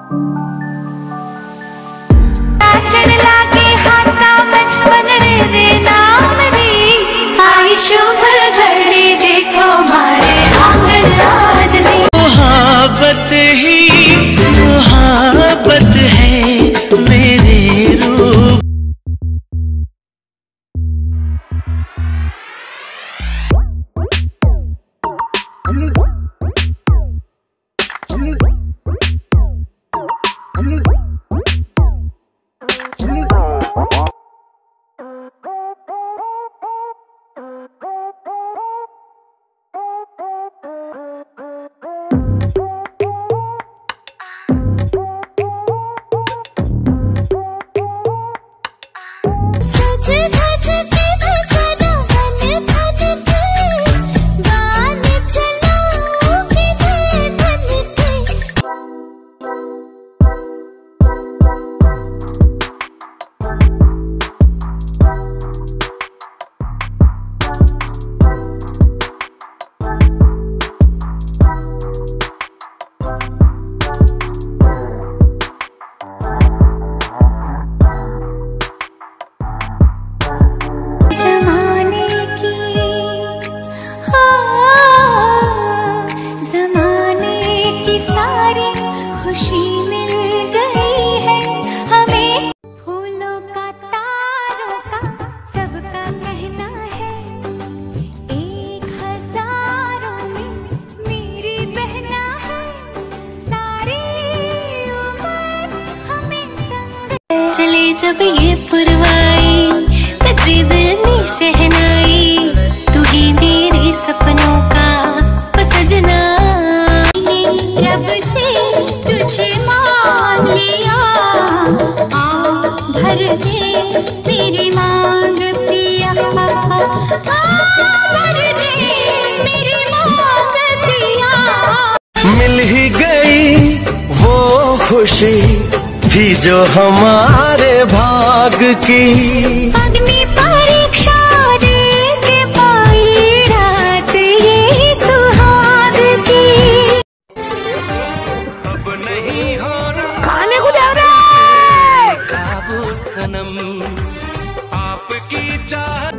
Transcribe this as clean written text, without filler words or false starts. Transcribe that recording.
मोहब्बत ही मोहब्बत है मेरे रूप। जब ये पुरवाई बजे दिल में शहनाई, तू ही मेरे सपनों का सजना। रब से तुझे मान लिया, भर दे मेरी मांग पिया, भर दे मेरी मांग पिया। मिल ही गई वो खुशी भी जो हमारे भाग की। अग्नि परीक्षा दे के पाई रात ये सुहाग की। अब नहीं हो रहा खाने को दे रहा काबू सनम, आपकी चाहत